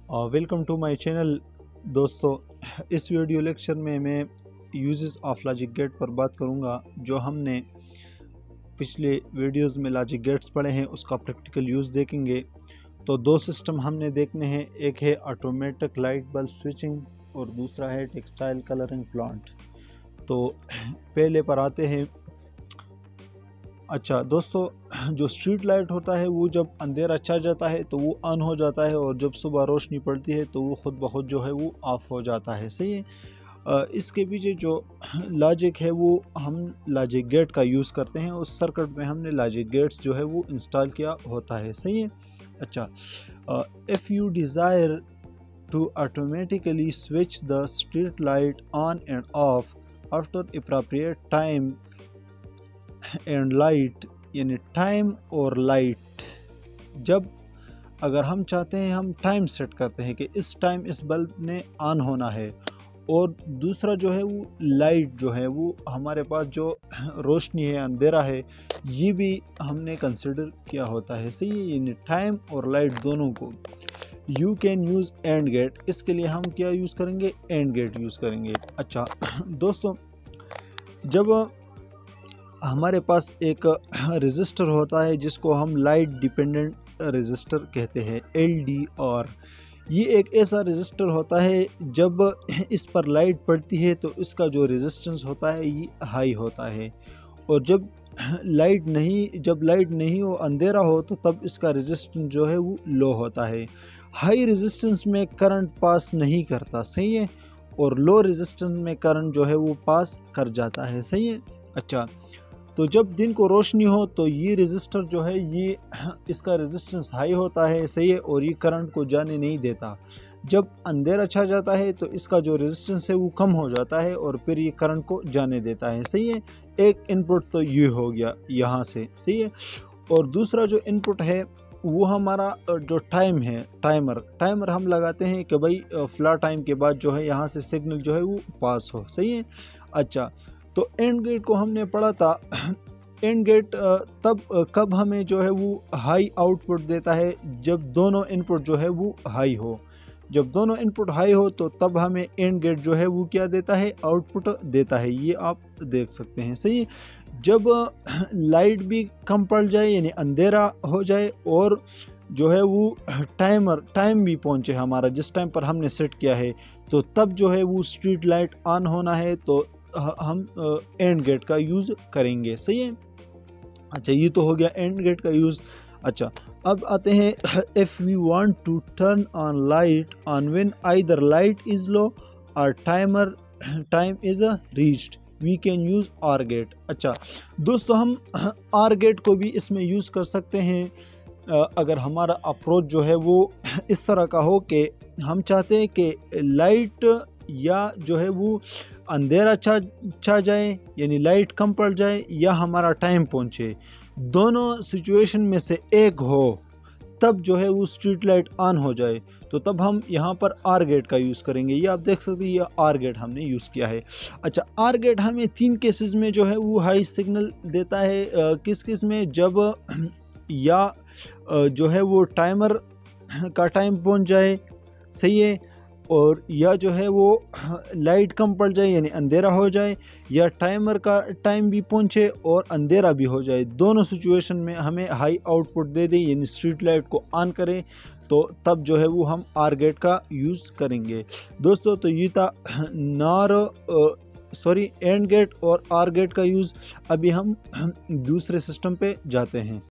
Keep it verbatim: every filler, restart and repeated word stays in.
Welcome to my channel. दोस्तों, इस video lecture में मैं यूजेस ऑफ लॉजिक गेट पर बात करूंगा। जो हमने पिछले वीडियोस में लॉजिक गेट्स पढ़े हैं उसका प्रैक्टिकल यूज़ देखेंगे। तो दो सिस्टम हमने देखने हैं, एक है ऑटोमेटिक लाइट बल्ब स्विचिंग और दूसरा है टेक्सटाइल कलरिंग प्लांट। तो पहले पर आते हैं। अच्छा दोस्तों, जो स्ट्रीट लाइट होता है वो जब अंधेरा छा जाता है तो वो ऑन हो जाता है, और जब सुबह रोशनी पड़ती है तो वो खुद ब खुद जो है वो ऑफ हो जाता है। सही है। अ, इसके पीछे जो लॉजिक है वो हम लॉजिक गेट का यूज़ करते हैं। उस सर्किट में हमने लॉजिक गेट्स जो है वो इंस्टॉल किया होता है। सही है। अच्छा, if you desire to automatically switch the street light on and off after appropriate time and light, यानी टाइम और लाइट, जब अगर हम चाहते हैं हम टाइम सेट करते हैं कि इस टाइम इस बल्ब ने ऑन होना है, और दूसरा जो है वो लाइट जो है वो हमारे पास जो रोशनी है, अंधेरा है, ये भी हमने कंसिडर किया होता है। सही है। यानी टाइम और लाइट दोनों को you can use and gate. इसके लिए हम क्या यूज़ करेंगे? एंड गेट यूज़ करेंगे। अच्छा दोस्तों, जब हमारे पास एक रेजिस्टर होता है जिसको हम लाइट डिपेंडेंट रेजिस्टर कहते हैं, एल डी आर। ये एक ऐसा रेजिस्टर होता है जब इस पर लाइट पड़ती है तो इसका जो रेजिस्टेंस होता है ये हाई होता है, और जब लाइट नहीं जब लाइट नहीं हो, अंधेरा हो, तो तब इसका रेजिस्टेंस जो है वो लो होता है। हाई रेजिस्टेंस में करंट पास नहीं करता। सही है। और लो रेजिस्टेंस में करंट जो है वो पास कर जाता है। सही है। अच्छा, तो जब दिन को रोशनी हो तो ये रेजिस्टर जो है ये इसका रेजिस्टेंस हाई होता है। सही है। और ये करंट को जाने नहीं देता। जब अंधेरा छा जाता है तो इसका जो रेजिस्टेंस है वो कम हो जाता है और फिर ये करंट को जाने देता है। सही है। एक इनपुट तो ये हो गया यहाँ से। सही है। और दूसरा जो इनपुट है वो हमारा जो टाइम है, टाइमर टाइमर हम लगाते हैं कि भाई फ्लैट टाइम के बाद जो है यहाँ से सिग्नल जो है वो पास हो। सही है। अच्छा, तो एंड गेट को हमने पढ़ा था। एंड गेट तब कब हमें जो है वो हाई आउटपुट देता है, जब दोनों इनपुट जो है वो हाई हो। जब दोनों इनपुट हाई हो तो तब हमें एंड गेट जो है वो क्या देता है? आउटपुट देता है। ये आप देख सकते हैं। सही है। जब लाइट भी कम पड़ जाए, यानी अंधेरा हो जाए, और जो है वो टाइमर टाइम भी पहुंचे हमारा जिस टाइम पर हमने सेट किया है, तो तब जो है वो स्ट्रीट लाइट ऑन होना है तो हम एंड गेट का यूज़ करेंगे। सही है। अच्छा, ये तो हो गया एंड गेट का यूज़। अच्छा, अब आते हैं, if we want to turn on light on when either light is low और timer time is reached, we can use or gate. अच्छा दोस्तों, हम आर गेट को भी इसमें यूज़ कर सकते हैं अगर हमारा अप्रोच जो है वो इस तरह का हो कि हम चाहते हैं कि लाइट या जो है वो अंधेरा छा छा जाए, यानी लाइट कम पड़ जाए, या हमारा टाइम पहुंचे। दोनों सिचुएशन में से एक हो, तब जो है वो स्ट्रीट लाइट ऑन हो जाए, तो तब हम यहाँ पर आर गेट का यूज़ करेंगे। ये आप देख सकते हैं, ये आर गेट हमने यूज़ किया है। अच्छा, आर गेट हमें तीन केसेस में जो है वो हाई सिग्नल देता है। आ, किस किस में? जब या आ, जो है वो टाइमर का टाइम पहुँच जाए। सही है। और या जो है वो लाइट कम पड़ जाए, यानी अंधेरा हो जाए, या टाइमर का टाइम भी पहुंचे और अंधेरा भी हो जाए। दोनों सिचुएशन में हमें हाई आउटपुट दे दे, यानी स्ट्रीट लाइट को ऑन करें, तो तब जो है वो हम आर गेट का यूज़ करेंगे। दोस्तों, तो ये था नार सॉरी एंड गेट और आर गेट का यूज़। अभी हम दूसरे सिस्टम पे जाते हैं।